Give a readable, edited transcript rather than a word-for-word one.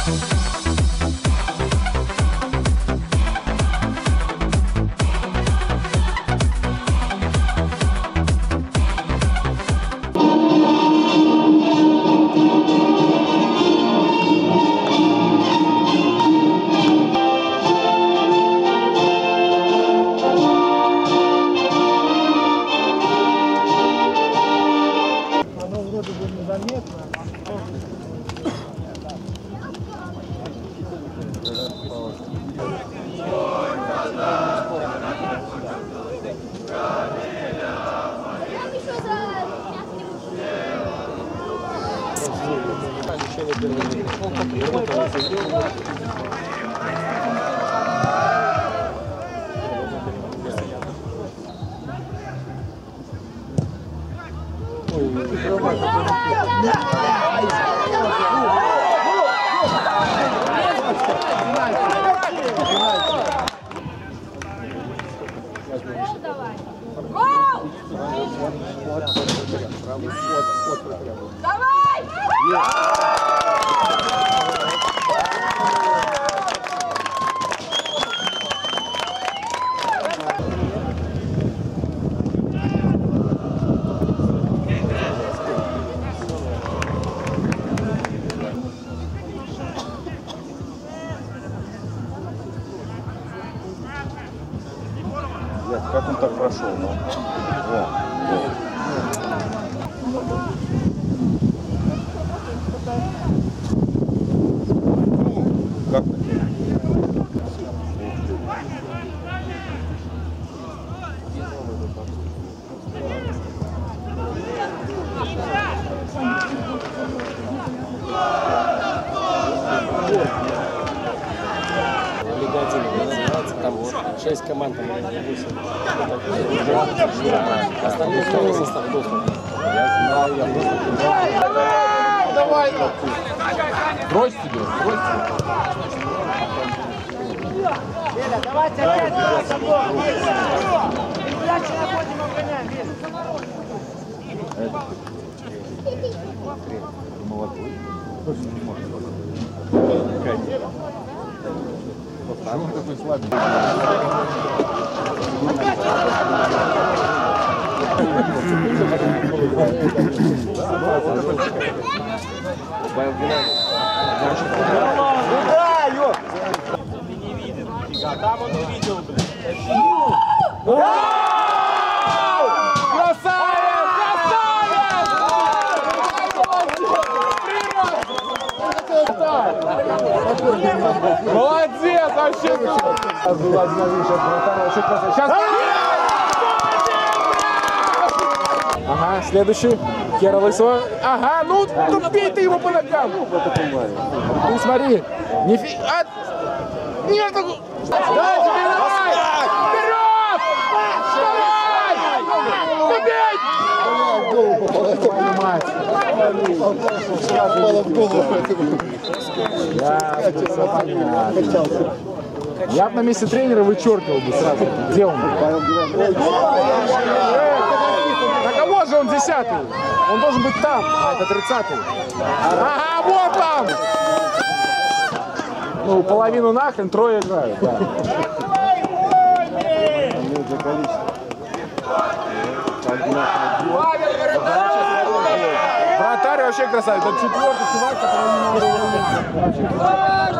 Как он так прошел? Ну? Как так? Лига 1 называется, там 6 команд, там 8. Остальные второй состав доступ. Давай! Брось тебе, брось тебе. Давайте опять за собой! Передачи находим, обгоняем, Молодой. Точно не может. А он такой слабенький. Там он увидел, блядь. Красавец! Красавец! Молодец! Вообще! Сейчас! Ага, следующий. Хера Лысого. Ага, ну бей ты его по ногам. Ну смотри. Нет! Давай! Вперед! Давай! Убей! Твою мать! Я бы на месте тренера вычеркивал бы сразу. Где он? На кого же он 10-й? Он должен быть там. А, это 30-й. Ага, вот там! Ну, половину нахрен, трое играют. Да. Вратарь вообще красавец. Это 4-й чувак, который не надо.